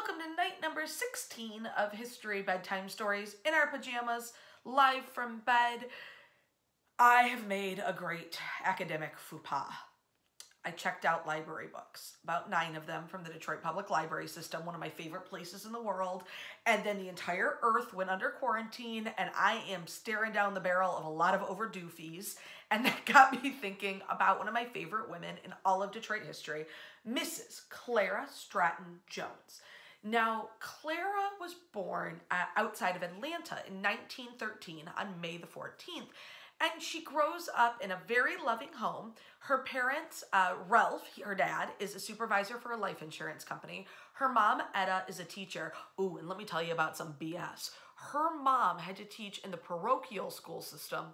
welcome to night number 16 of History Bedtime Stories in our pajamas, live from bed. I have made a great academic faux pas. I checked out library books, about 9 of them from the Detroit Public Library System, one of my favorite places in the world, and then the entire earth went under quarantine, and I am staring down the barrel of a lot of overdue fees, and that got me thinking about one of my favorite women in all of Detroit history, Mrs. Clara Stratton Jones. Now, Clara was born outside of Atlanta in 1913 on May the 14th, and she grows up in a very loving home. Her parents, Ralph, her dad, is a supervisor for a life insurance company. Her mom, Etta, is a teacher. Ooh, and let me tell you about some BS. Her mom had to teach in the parochial school system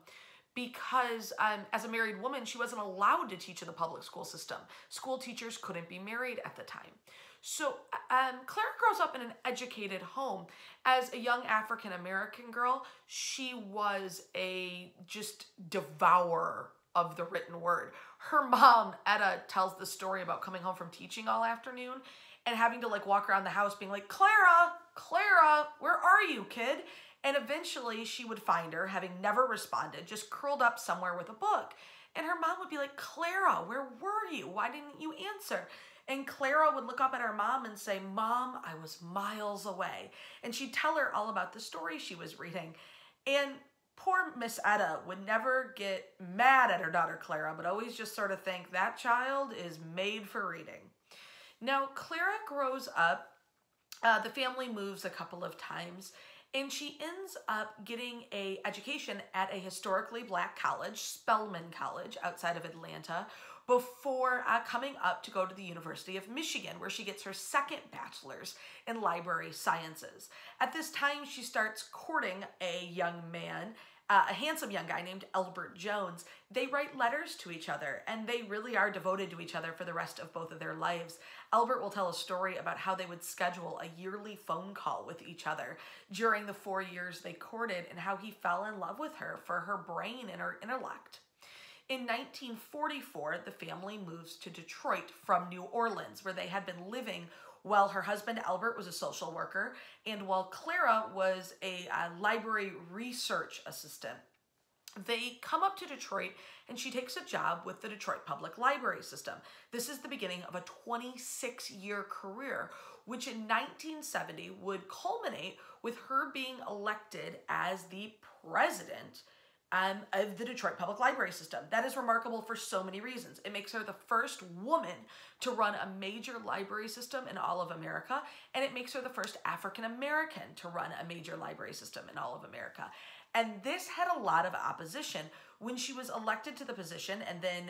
because as a married woman, she wasn't allowed to teach in the public school system. School teachers couldn't be married at the time. So Clara grows up in an educated home. As a young African-American girl, she was a just devourer of the written word. Her mom, Etta, tells the story about coming home from teaching all afternoon and having to walk around the house being like, Clara, Clara, where are you, kid? And eventually she would find her, having never responded, just curled up somewhere with a book. And her mom would be like, Clara, where were you? Why didn't you answer? And Clara would look up at her mom and say, Mom, I was miles away. And she'd tell her all about the story she was reading. And poor Miss Etta would never get mad at her daughter Clara, but always just sort of think that child is made for reading. Now, Clara grows up, the family moves a couple of times, and she ends up getting an education at a historically black college, Spelman College, outside of Atlanta, before coming up to go to the University of Michigan, where she gets her second bachelor's in library sciences. At this time, she starts courting a young man, a handsome young guy named Elbert Jones. They write letters to each other, and they really are devoted to each other for the rest of both of their lives. Albert will tell a story about how they would schedule a yearly phone call with each other during the 4 years they courted, and how he fell in love with her for her brain and her intellect. In 1944, the family moves to Detroit from New Orleans, where they had been living while her husband Albert was a social worker and while Clara was a library research assistant. They come up to Detroit and she takes a job with the Detroit Public Library System. This is the beginning of a 26-year career, which in 1970 would culminate with her being elected as the president of the Detroit Public Library System. That is remarkable for so many reasons. It makes her the first woman to run a major library system in all of America, and it makes her the first African-American to run a major library system in all of America. And this had a lot of opposition. When she was elected to the position and then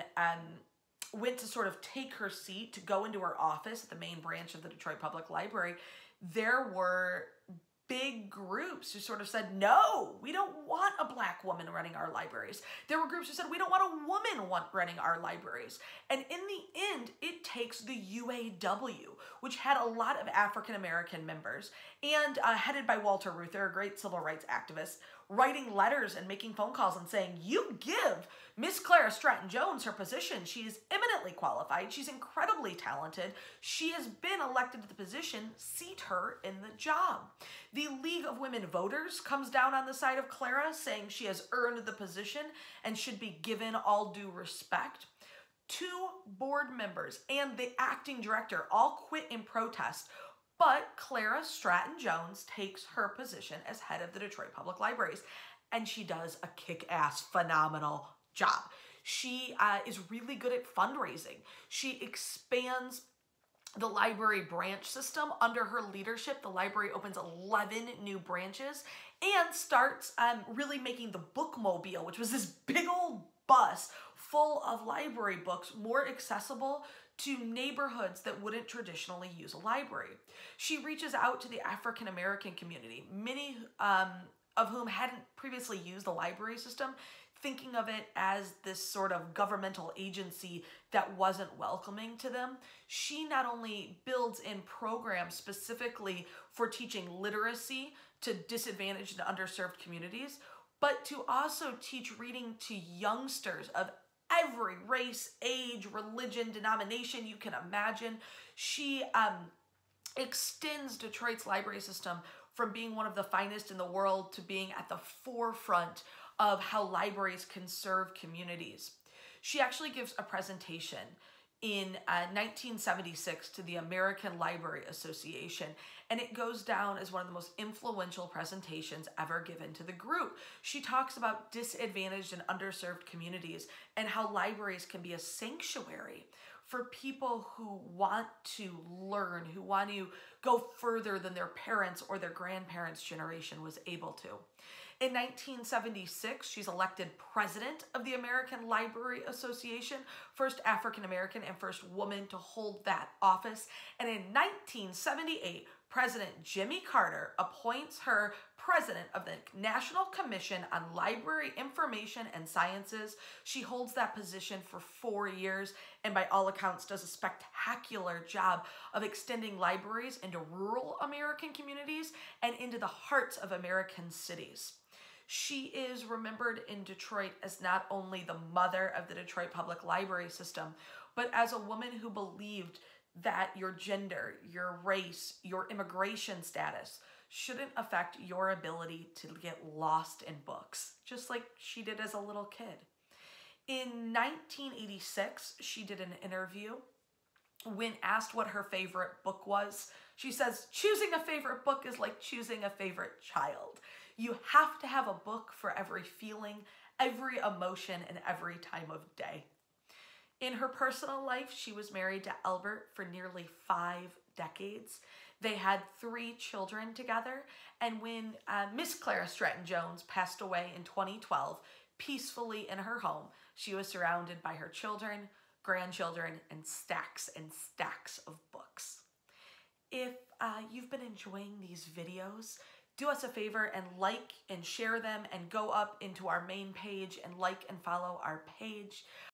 went to sort of take her seat to go into her office at the main branch of the Detroit Public Library, there were big groups who sort of said, no, we don't want a black woman running our libraries. There were groups who said, we don't want a woman running our libraries. And in the end, it takes the UAW, which had a lot of African-American members, and headed by Walter Reuther, a great civil rights activist, writing letters and making phone calls and saying, you give Miss Clara Stratton Jones her position. She is eminently qualified. She's incredibly talented. She has been elected to the position. Seat her in the job. The League of Women Voters comes down on the side of Clara, saying she has earned the position and should be given all due respect. 2 board members and the acting director all quit in protest, but Clara Stratton Jones takes her position as head of the Detroit Public Libraries, and she does a kick-ass, phenomenal job. She is really good at fundraising. She expands the library branch system under her leadership. The library opens 11 new branches and starts really making the bookmobile, which was this big old bus full of library books, more accessible to neighborhoods that wouldn't traditionally use a library. She reaches out to the African-American community, many of whom hadn't previously used the library system, thinking of it as this sort of governmental agency that wasn't welcoming to them. She not only builds in programs specifically for teaching literacy to disadvantaged and underserved communities, but to also teach reading to youngsters of every race, age, religion, denomination you can imagine. She extends Detroit's library system from being one of the finest in the world to being at the forefront of how libraries can serve communities. She actually gives a presentation in 1976 to the American Library Association, and it goes down as one of the most influential presentations ever given to the group. She talks about disadvantaged and underserved communities and how libraries can be a sanctuary for people who want to learn, who want to go further than their parents or their grandparents' generation was able to. In 1976, she's elected president of the American Library Association, first African American and first woman to hold that office. And in 1978, President Jimmy Carter appoints her president of the National Commission on Library Information and Sciences. She holds that position for 4 years and by all accounts does a spectacular job of extending libraries into rural American communities and into the hearts of American cities. She is remembered in Detroit as not only the mother of the Detroit Public Library System, but as a woman who believed that your gender, your race, your immigration status shouldn't affect your ability to get lost in books, just like she did as a little kid. In 1986, she did an interview. When asked what her favorite book was, she says, choosing a favorite book is like choosing a favorite child. You have to have a book for every feeling, every emotion, and every time of day. In her personal life, she was married to Albert for nearly 5 decades. They had 3 children together, and when Miss Clara Stratton Jones passed away in 2012, peacefully in her home, she was surrounded by her children, grandchildren, and stacks of books. If you've been enjoying these videos, do us a favor and like and share them and go up into our main page and like and follow our page.